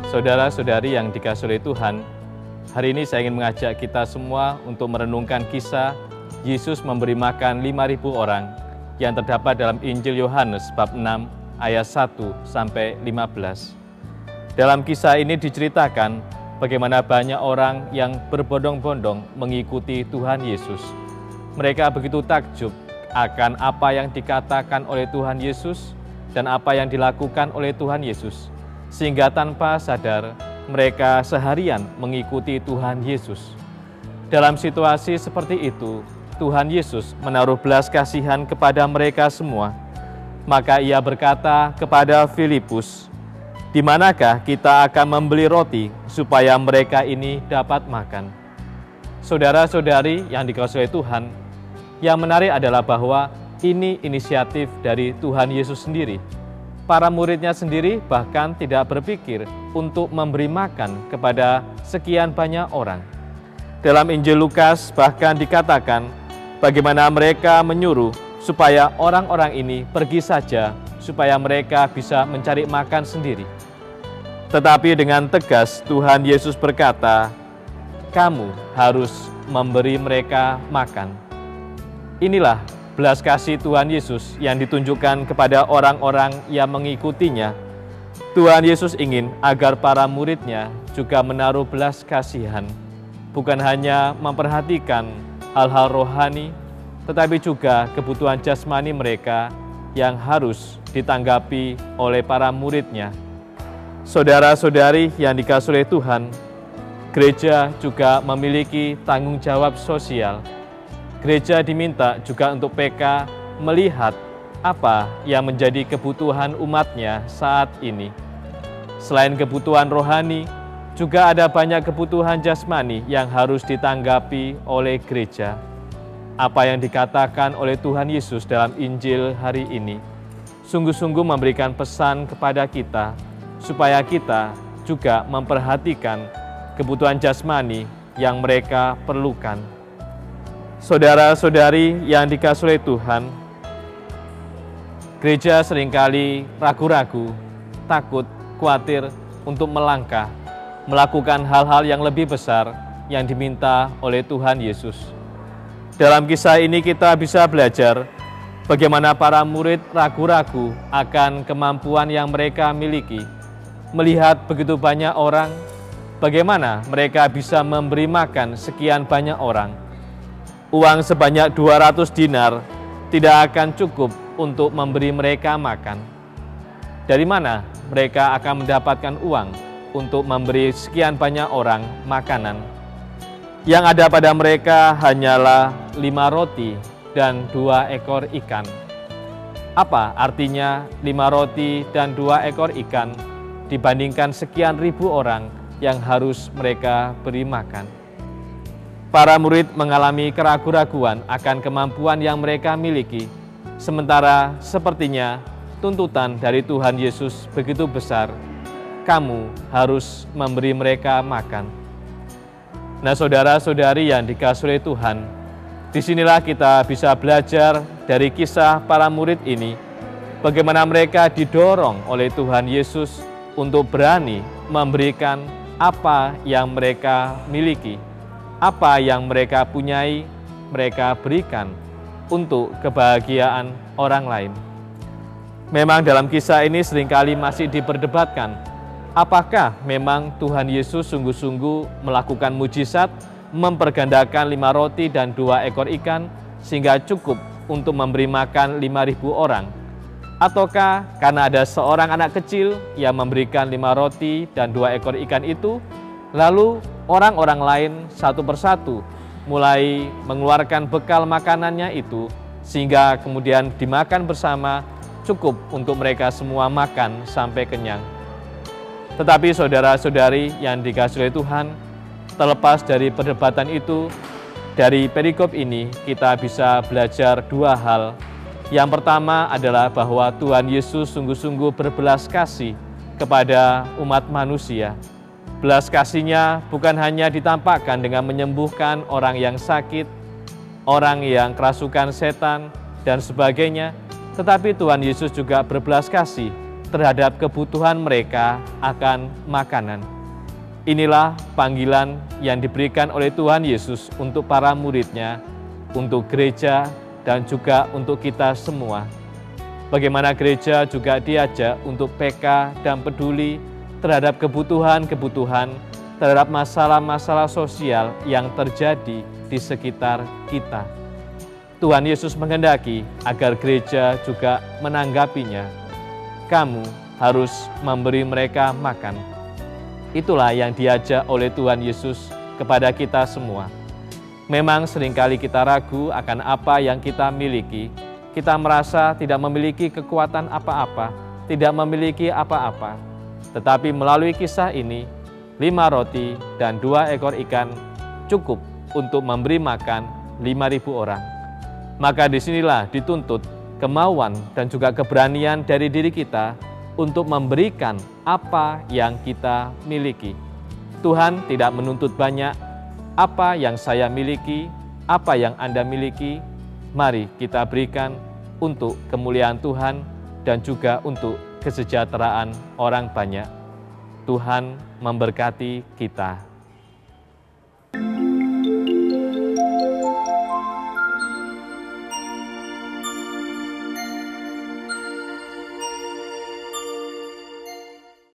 Saudara-saudari yang dikasihi oleh Tuhan, hari ini saya ingin mengajak kita semua untuk merenungkan kisah Yesus memberi makan 5.000 orang yang terdapat dalam Injil Yohanes bab 6 ayat 1-15. Dalam kisah ini diceritakan bagaimana banyak orang yang berbondong-bondong mengikuti Tuhan Yesus. Mereka begitu takjub akan apa yang dikatakan oleh Tuhan Yesus dan apa yang dilakukan oleh Tuhan Yesus, sehingga tanpa sadar mereka seharian mengikuti Tuhan Yesus. Dalam situasi seperti itu, Tuhan Yesus menaruh belas kasihan kepada mereka semua. Maka ia berkata kepada Filipus, "Di manakah kita akan membeli roti supaya mereka ini dapat makan?" Saudara-saudari yang dikasihi Tuhan, yang menarik adalah bahwa ini inisiatif dari Tuhan Yesus sendiri. Para muridnya sendiri bahkan tidak berpikir untuk memberi makan kepada sekian banyak orang. Dalam Injil Lukas bahkan dikatakan bagaimana mereka menyuruh supaya orang-orang ini pergi saja supaya mereka bisa mencari makan sendiri. Tetapi dengan tegas Tuhan Yesus berkata, "Kamu harus memberi mereka makan." Inilah belas kasih Tuhan Yesus yang ditunjukkan kepada orang-orang yang mengikutinya. Tuhan Yesus ingin agar para muridnya juga menaruh belas kasihan, bukan hanya memperhatikan hal-hal rohani, tetapi juga kebutuhan jasmani mereka yang harus ditanggapi oleh para muridnya. Saudara-saudari yang dikasihi oleh Tuhan, gereja juga memiliki tanggung jawab sosial. Gereja diminta juga untuk PK melihat apa yang menjadi kebutuhan umatnya saat ini. Selain kebutuhan rohani, juga ada banyak kebutuhan jasmani yang harus ditanggapi oleh gereja. Apa yang dikatakan oleh Tuhan Yesus dalam Injil hari ini sungguh-sungguh memberikan pesan kepada kita supaya kita juga memperhatikan kebutuhan jasmani yang mereka perlukan. Saudara-saudari yang dikasihi Tuhan, gereja seringkali ragu-ragu, takut, khawatir untuk melangkah, melakukan hal-hal yang lebih besar yang diminta oleh Tuhan Yesus. Dalam kisah ini kita bisa belajar bagaimana para murid ragu-ragu akan kemampuan yang mereka miliki. Melihat begitu banyak orang, bagaimana mereka bisa memberi makan sekian banyak orang. Uang sebanyak 200 dinar tidak akan cukup untuk memberi mereka makan. Dari mana mereka akan mendapatkan uang untuk memberi sekian banyak orang makanan? Yang ada pada mereka hanyalah 5 roti dan 2 ekor ikan. Apa artinya 5 roti dan 2 ekor ikan dibandingkan sekian ribu orang yang harus mereka beri makan? Para murid mengalami keraguan-raguan akan kemampuan yang mereka miliki, sementara sepertinya tuntutan dari Tuhan Yesus begitu besar, kamu harus memberi mereka makan. Nah, saudara-saudari yang dikasihi Tuhan, disinilah kita bisa belajar dari kisah para murid ini, bagaimana mereka didorong oleh Tuhan Yesus untuk berani memberikan apa yang mereka miliki. Apa yang mereka punyai, mereka berikan untuk kebahagiaan orang lain. Memang dalam kisah ini seringkali masih diperdebatkan, apakah memang Tuhan Yesus sungguh-sungguh melakukan mujizat, mempergandakan 5 roti dan 2 ekor ikan, sehingga cukup untuk memberi makan 5.000 orang? Ataukah karena ada seorang anak kecil yang memberikan 5 roti dan 2 ekor ikan itu, lalu orang-orang lain satu persatu mulai mengeluarkan bekal makanannya itu, sehingga kemudian dimakan bersama, cukup untuk mereka semua makan sampai kenyang. Tetapi saudara-saudari yang dikasihi Tuhan, terlepas dari perdebatan itu, dari perikop ini kita bisa belajar 2 hal. Yang pertama adalah bahwa Tuhan Yesus sungguh-sungguh berbelas kasih kepada umat manusia. Belas kasih-Nya bukan hanya ditampakkan dengan menyembuhkan orang yang sakit, orang yang kerasukan setan, dan sebagainya, tetapi Tuhan Yesus juga berbelas kasih terhadap kebutuhan mereka akan makanan. Inilah panggilan yang diberikan oleh Tuhan Yesus untuk para murid-Nya, untuk gereja, dan juga untuk kita semua. Bagaimana gereja juga diajak untuk peka dan peduli terhadap kebutuhan-kebutuhan, terhadap masalah-masalah sosial yang terjadi di sekitar kita. Tuhan Yesus menghendaki agar gereja juga menanggapinya. Kamu harus memberi mereka makan. Itulah yang diajak oleh Tuhan Yesus kepada kita semua. Memang seringkali kita ragu akan apa yang kita miliki. Kita merasa tidak memiliki kekuatan apa-apa, tidak memiliki apa-apa. Tetapi melalui kisah ini, 5 roti dan 2 ekor ikan cukup untuk memberi makan 5.000 orang. Maka disinilah dituntut kemauan dan juga keberanian dari diri kita untuk memberikan apa yang kita miliki. Tuhan tidak menuntut banyak. Apa yang saya miliki, apa yang Anda miliki, mari kita berikan untuk kemuliaan Tuhan dan juga untuk kesejahteraan orang banyak. Tuhan memberkati kita.